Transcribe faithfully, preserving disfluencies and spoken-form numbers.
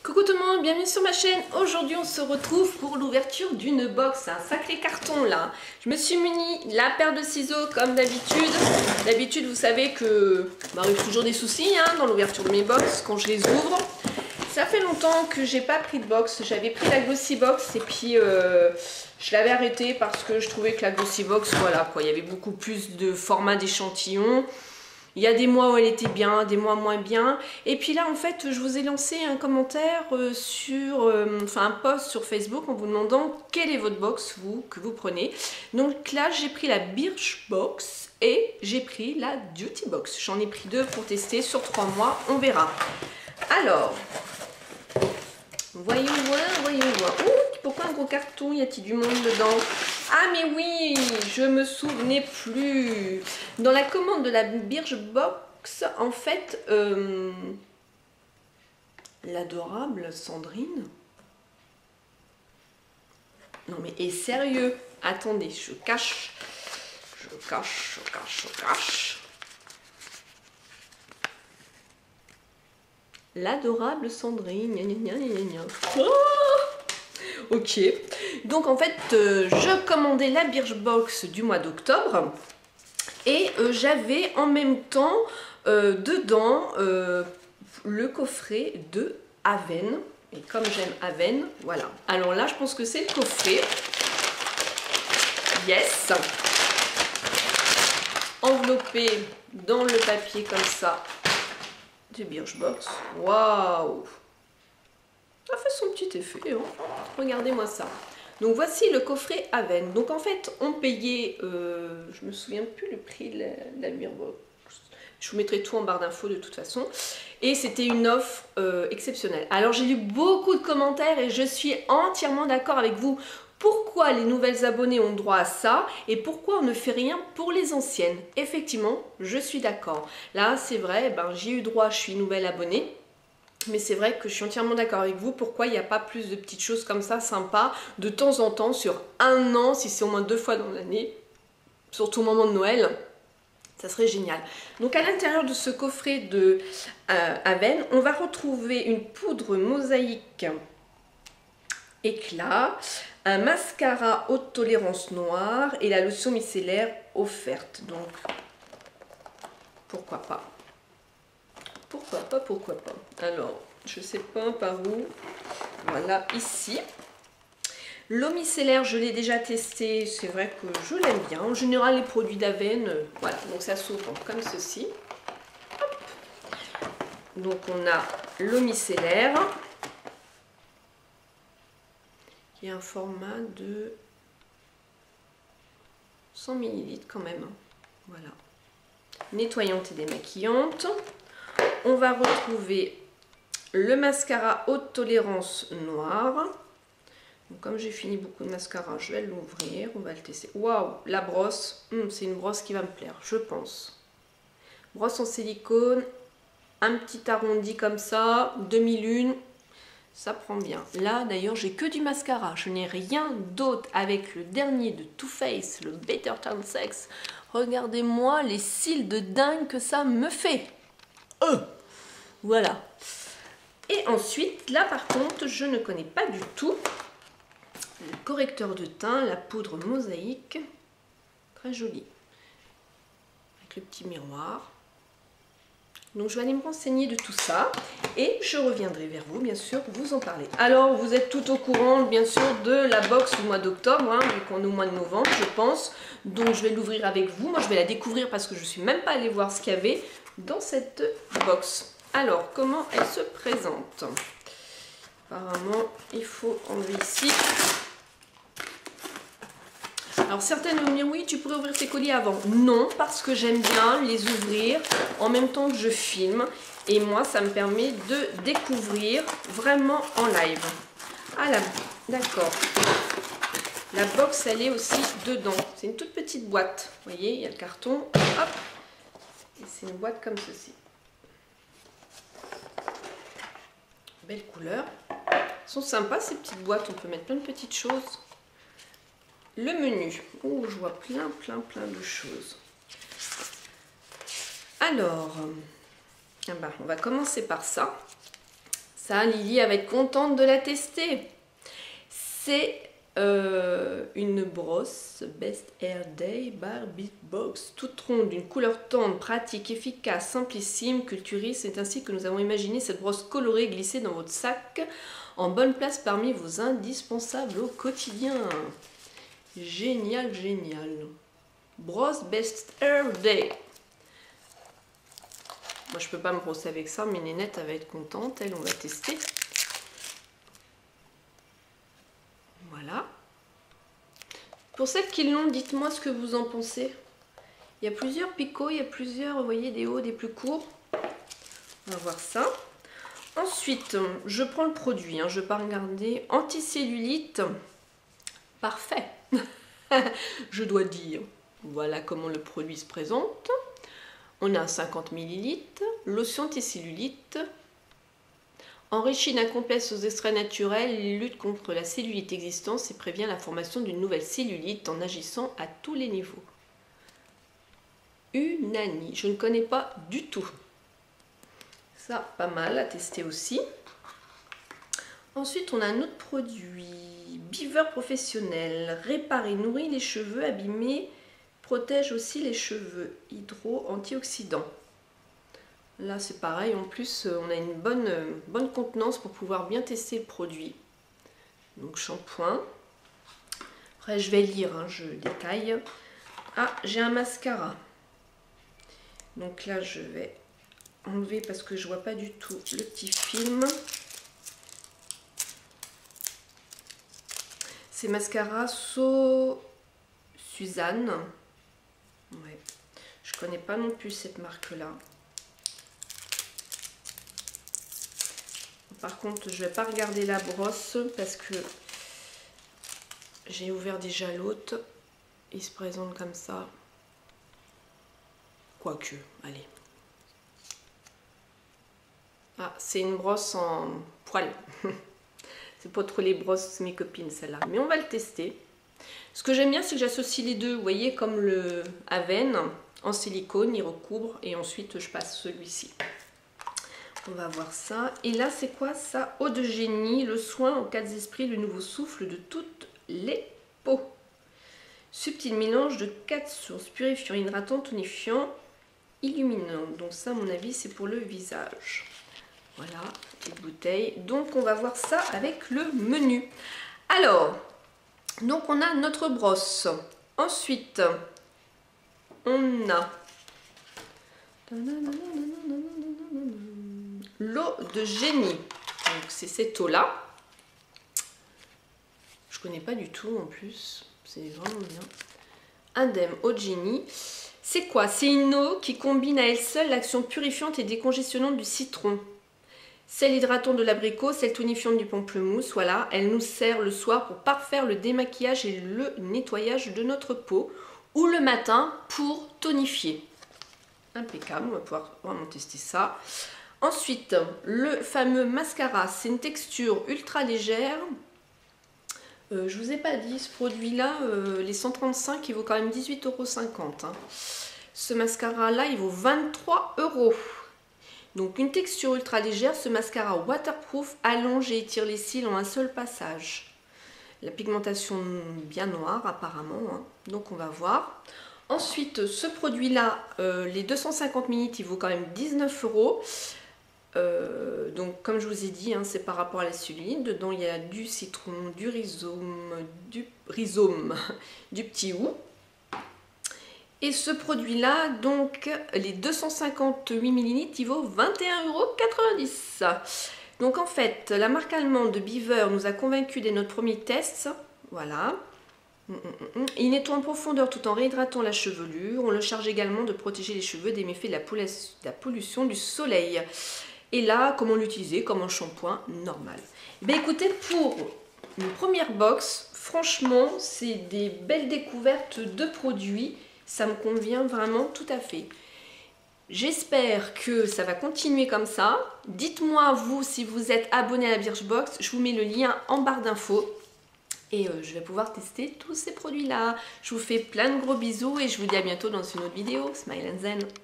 Coucou tout le monde, bienvenue sur ma chaîne. Aujourd'hui on se retrouve pour l'ouverture d'une box, un sacré carton là. Je me suis muni la paire de ciseaux comme d'habitude. D'habitude vous savez que m'arrive toujours des soucis hein, dans l'ouverture de mes box quand je les ouvre. Ça fait longtemps que j'ai pas pris de box, j'avais pris la Glossy Box et puis euh, je l'avais arrêté parce que je trouvais que la Glossy Box, voilà quoi, il y avait beaucoup plus de format d'échantillons. Il y a des mois où elle était bien, des mois moins bien. Et puis là, en fait, je vous ai lancé un commentaire euh, sur, euh, enfin un post sur Facebook en vous demandant quelle est votre box, vous, que vous prenez. Donc là, j'ai pris la Birchbox et j'ai pris la Duty Box. J'en ai pris deux pour tester sur trois mois, on verra. Alors, voyons voir, voyons voir. Ouh, pourquoi un gros carton? Y a-t-il du monde dedans? Ah mais oui, je me souvenais plus. Dans la commande de la Birchbox, en fait, euh, l'adorable Sandrine. Non mais est sérieux? Attendez, je cache, je cache, je cache, je cache. L'adorable Sandrine. Gna, gna, gna, gna, gna. Oh, ok, donc en fait euh, je commandais la Birchbox du mois d'octobre et euh, j'avais en même temps euh, dedans euh, le coffret de Aven, et comme j'aime Aven, voilà. Alors là je pense que c'est le coffret, yes, enveloppé dans le papier comme ça du Birchbox. Waouh, ça fait son petit effet, hein. Regardez-moi ça. Donc voici le coffret Aven. Donc en fait, on payait, euh, je me souviens plus le prix de la, la Birchbox. Je vous mettrai tout en barre d'infos de toute façon. Et c'était une offre euh, exceptionnelle. Alors j'ai lu beaucoup de commentaires et je suis entièrement d'accord avec vous. Pourquoi les nouvelles abonnées ont droit à ça et pourquoi on ne fait rien pour les anciennes? Effectivement, je suis d'accord. Là, c'est vrai, ben, j'ai eu droit, je suis nouvelle abonnée. Mais c'est vrai que je suis entièrement d'accord avec vous. Pourquoi il n'y a pas plus de petites choses comme ça, sympas, de temps en temps, sur un an, si c'est au moins deux fois dans l'année, surtout au moment de Noël, ça serait génial. Donc à l'intérieur de ce coffret de euh, Aven, on va retrouver une poudre mosaïque éclat, un mascara haute tolérance noire et la lotion micellaire offerte. Donc, pourquoi pas? Pourquoi pas, pourquoi pas. Alors, je sais pas par où. Voilà, ici. L'eau micellaire, je l'ai déjà testé. C'est vrai que je l'aime bien. En général, les produits d'Aven, euh, voilà. Donc, ça s'ouvre comme ceci. Hop. Donc, on a l'eau micellaire. Qui est un format de cent millilitres quand même. Voilà. Nettoyante et démaquillante. On va retrouver le mascara haute tolérance noire. Donc, comme j'ai fini beaucoup de mascara, je vais l'ouvrir. On va le tester. Waouh, la brosse, hum, c'est une brosse qui va me plaire, je pense. Brosse en silicone, un petit arrondi comme ça, demi-lune, ça prend bien. Là, d'ailleurs, j'ai que du mascara. Je n'ai rien d'autre avec le dernier de Too Faced, le Better Than Sex. Regardez-moi les cils de dingue que ça me fait. Euh, voilà. Et ensuite, là par contre, je ne connais pas du tout le correcteur de teint, la poudre mosaïque. Très jolie. Avec le petit miroir. Donc je vais aller me renseigner de tout ça. Et je reviendrai vers vous, bien sûr, pour vous en parler. Alors, vous êtes tout au courant, bien sûr, de la box du mois d'octobre, hein, vu qu'on est au mois de novembre, je pense. Donc je vais l'ouvrir avec vous. Moi, je vais la découvrir parce que je ne suis même pas allée voir ce qu'il y avait dans cette box. Alors, comment elle se présente? Apparemment, il faut enlever ici. Alors, certaines vont me dire, oui, tu pourrais ouvrir tes colis avant. Non, parce que j'aime bien les ouvrir en même temps que je filme. Et moi, ça me permet de découvrir vraiment en live. Ah là, d'accord. La box, elle est aussi dedans. C'est une toute petite boîte. Vous voyez, il y a le carton. Hop. Et c'est une boîte comme ceci. Belle couleur. Elles sont sympas ces petites boîtes. On peut mettre plein de petites choses. Le menu. Oh, je vois plein, plein, plein de choses. Alors, ah ben, on va commencer par ça. Ça, Lily, elle va être contente de la tester. C'est euh, une brosse Best Hair Day Barbie Box, toute ronde, d'une couleur tendre, pratique, efficace, simplissime, culturiste. C'est ainsi que nous avons imaginé cette brosse colorée glissée dans votre sac, en bonne place parmi vos indispensables au quotidien. Génial, génial. Brosse Best Hair Day. Moi, je peux pas me brosser avec ça, mais Nénette, elle va être contente. Elle, on va tester. Voilà. Pour celles qui l'ont, dites-moi ce que vous en pensez. Il y a plusieurs picots, il y a plusieurs, vous voyez, des hauts, des plus courts. On va voir ça. Ensuite, je prends le produit, hein, je ne vais pas regarder. Anticellulite, parfait. Je dois dire. Voilà comment le produit se présente. On a cinquante millilitres, lotion anticellulite, enrichi d'un complexe aux extraits naturels, il lutte contre la cellulite existante et prévient la formation d'une nouvelle cellulite en agissant à tous les niveaux. Unani, je ne connais pas du tout. Ça, pas mal à tester aussi. Ensuite, on a un autre produit, Beaver Professionnel, répare et nourrit les cheveux abîmés, protège aussi les cheveux, hydro-antioxydant. Là c'est pareil, en plus on a une bonne, bonne contenance pour pouvoir bien tester le produit. Donc shampoing. Après je vais lire, hein, je détaille. Ah, j'ai un mascara. Donc là je vais enlever parce que je vois pas du tout le petit film. C'est mascara So Suzanne. Ouais. Je connais pas non plus cette marque-là. Par contre, je vais pas regarder la brosse parce que j'ai ouvert déjà l'autre. Il se présente comme ça. Quoique, allez. Ah, c'est une brosse en poil. C'est pas trop les brosses mes copines celle-là. Mais on va le tester. Ce que j'aime bien, c'est que j'associe les deux. Vous voyez, comme le Aven en silicone, il recouvre. Et ensuite, je passe celui-ci. On va voir ça. Et là, c'est quoi ça? Eau de génie, le soin aux quatre esprits, le nouveau souffle de toutes les peaux. Subtil mélange de quatre sources, purifiant, hydratant, tonifiant, illuminant. Donc ça, à mon avis, c'est pour le visage. Voilà, petite bouteille. Donc, on va voir ça avec le menu. Alors, donc on a notre brosse. Ensuite, on a l'eau de génie. Donc c'est cette eau-là. Je connais pas du tout en plus. C'est vraiment bien. Indem eau de génie. C'est quoi? C'est une eau qui combine à elle seule l'action purifiante et décongestionnante du citron, celle hydratante de l'abricot, celle tonifiante du pamplemousse. Voilà, elle nous sert le soir pour parfaire le démaquillage et le nettoyage de notre peau, ou le matin pour tonifier. Impeccable, on va pouvoir vraiment tester ça. Ensuite, le fameux mascara, c'est une texture ultra légère. Euh, je vous ai pas dit, ce produit-là, euh, les cent trente-cinq, il vaut quand même dix-huit euros cinquante. Hein. Ce mascara-là, il vaut vingt-trois euros. Donc une texture ultra légère, ce mascara waterproof allonge et étire les cils en un seul passage. La pigmentation bien noire apparemment, hein. Donc on va voir. Ensuite, ce produit-là, euh, les deux cent cinquante millilitres, il vaut quand même dix-neuf euros. Euh, donc comme je vous ai dit, hein, c'est par rapport à la cellulite. Dedans il y a du citron, du rhizome, du rhizome, du petit hou. Et ce produit là, donc les deux cent cinquante-huit millilitres, il vaut vingt et un euros quatre-vingt-dix. Donc en fait, la marque allemande de Beaver nous a convaincus dès notre premier test. Voilà. Il nettoie en profondeur tout en réhydratant la chevelure. On le charge également de protéger les cheveux des méfaits de la, de la pollution du soleil. Et là, comment l'utiliser? Comme un shampoing normal. Ben écoutez, pour une première box, franchement, c'est des belles découvertes de produits. Ça me convient vraiment tout à fait. J'espère que ça va continuer comme ça. Dites-moi vous si vous êtes abonné à la Birchbox. Je vous mets le lien en barre d'infos. Et euh, je vais pouvoir tester tous ces produits-là. Je vous fais plein de gros bisous et je vous dis à bientôt dans une autre vidéo. Smile and Zen.